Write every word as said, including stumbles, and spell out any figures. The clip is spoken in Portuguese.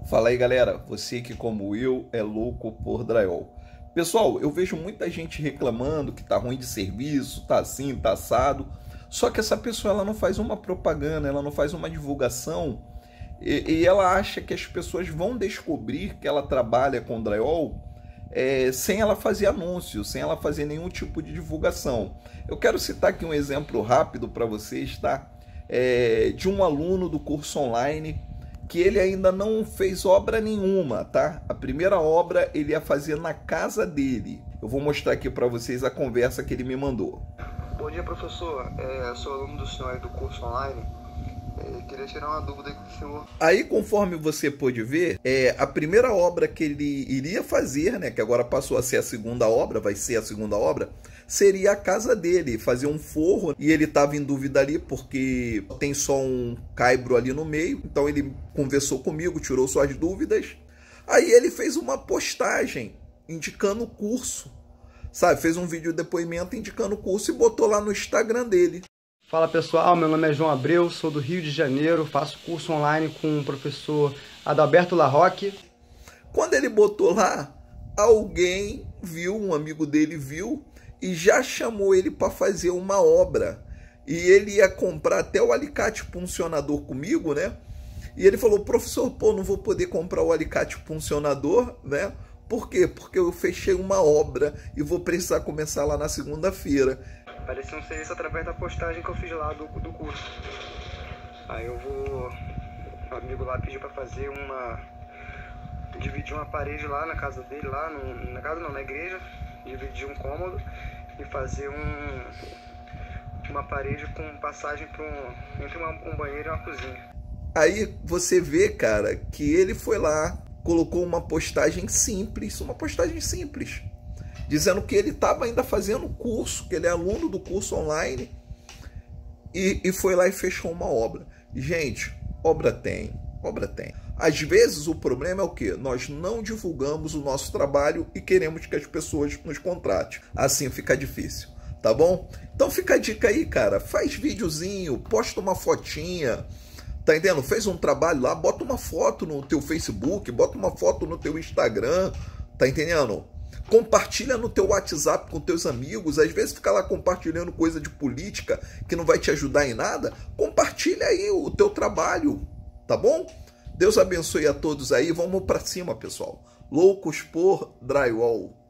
Fala aí, galera, você que como eu é louco por drywall. Pessoal, eu vejo muita gente reclamando que tá ruim de serviço, tá assim, tá assado. Só que essa pessoa ela não faz uma propaganda, ela não faz uma divulgação e, e ela acha que as pessoas vão descobrir que ela trabalha com drywall é, sem ela fazer anúncio, sem ela fazer nenhum tipo de divulgação. Eu quero citar aqui um exemplo rápido para vocês, tá? É, de um aluno do curso online que ele ainda não fez obra nenhuma, tá? A primeira obra ele ia fazer na casa dele. Eu vou mostrar aqui para vocês a conversa que ele me mandou. Bom dia, professor. É, eu sou aluno do senhor aí do curso online. É, queria tirar uma dúvida aí com o senhor. Aí, conforme você pôde ver, é, a primeira obra que ele iria fazer, né, que agora passou a ser a segunda obra, vai ser a segunda obra, seria a casa dele, fazer um forro, e ele estava em dúvida ali porque tem só um caibro ali no meio, então ele conversou comigo, tirou suas dúvidas, aí ele fez uma postagem indicando o curso, sabe, fez um vídeo de depoimento indicando o curso e botou lá no Instagram dele. Fala pessoal, meu nome é João Abreu, sou do Rio de Janeiro, faço curso online com o professor Adalberto Larroque. Quando ele botou lá, alguém viu, um amigo dele viu, e já chamou ele para fazer uma obra. E ele ia comprar até o alicate puncionador comigo, né? E ele falou, professor, pô, não vou poder comprar o alicate puncionador, né? Por quê? Porque eu fechei uma obra e vou precisar começar lá na segunda-feira. Apareceu um serviço através da postagem que eu fiz lá do, do curso. Aí eu vou... O amigo lá pediu para fazer uma... Dividir uma parede lá na casa dele, lá no... na casa não, na igreja. Dividir um cômodo e fazer um... uma parede com passagem para um... entre uma, um banheiro e uma cozinha. Aí você vê, cara, que ele foi lá, colocou uma postagem simples, uma postagem simples, dizendo que ele estava ainda fazendo curso, que ele é aluno do curso online, e, e foi lá e fechou uma obra. Gente, obra tem, obra tem. Às vezes o problema é o quê? Nós não divulgamos o nosso trabalho e queremos que as pessoas nos contratem. Assim fica difícil, tá bom? Então fica a dica aí, cara. Faz videozinho, posta uma fotinha, tá entendendo? Fez um trabalho lá, bota uma foto no teu Facebook, bota uma foto no teu Instagram, tá entendendo? Compartilha no teu WhatsApp com teus amigos. Às vezes fica lá compartilhando coisa de política que não vai te ajudar em nada. Compartilha aí o teu trabalho, tá bom? Deus abençoe a todos aí. Vamos pra cima, pessoal. Loucos por drywall.